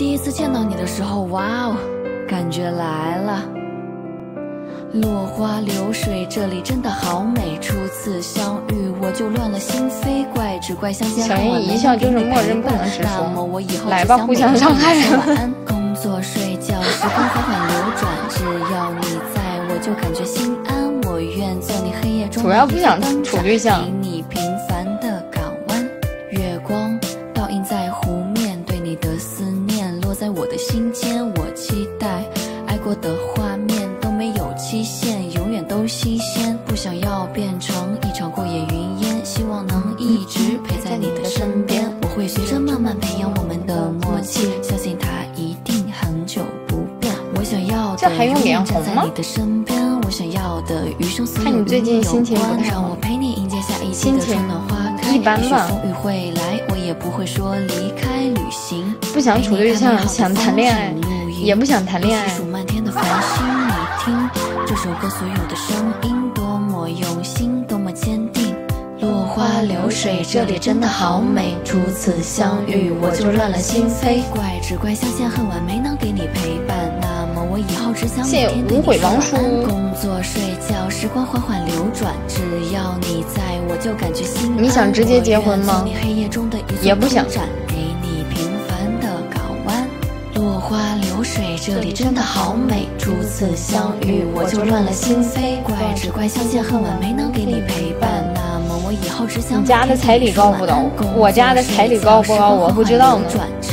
第一次见到你的时候，哇哦，感觉来了。落花流水，这里真的好美。初次相遇，我就乱了心扉，怪只怪相见恨晚。 小英一笑就是默认不能直那么我以说， 后来吧，互相伤害。 晚安，工作睡觉，时光缓缓流转，只要你在，我就感觉心安。我愿做你黑夜中的主要不想处对象。 给你平凡的港湾，月光倒映在湖面，对你的思念落在我的心间。我期待爱过的画面都没有期限，永远都新鲜。不想要变成一场过眼云烟，希望能一直陪在你的身边。我会随着慢慢培养我们的默契，相信它一定很久不变。我想要的这还用脸红吗？ 我想要的余生所有看你最近心情不太好， 让我陪你迎接下一季的春暖花开。 一般吧。 风雨会来，我也不会说离开旅行。 不想处对象，想谈恋爱，也不想谈恋爱。 数漫天的繁星，你听这首歌所有的声音，多么用心，多么坚定。落花流水，这里真的好美。初次相遇，我就乱了心扉，怪只怪相见恨晚，没能给你陪伴。那么我以后只想每天对你说晚安。工作睡觉，时光缓缓流转，只要你在，我就感觉心安。 你想直接结婚吗？也不想。 给你平凡的港湾，落花流水，这里真的好美。初次相遇，我就乱了心扉，怪只怪相见恨晚，没能给你陪伴。那么我以后只想你家的彩礼高不高？我家的彩礼高不高？我不知道呢，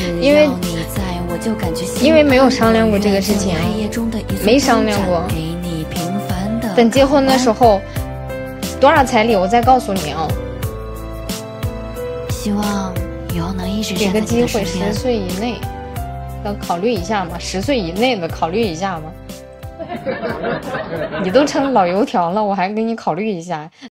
因为没有商量过这个事情，没商量过。等结婚的时候，多少彩礼我再告诉你啊。 希望以后能一直给个机会，10岁以内要考虑一下嘛，10岁以内的考虑一下嘛。你都成老油条了，我还给你考虑一下。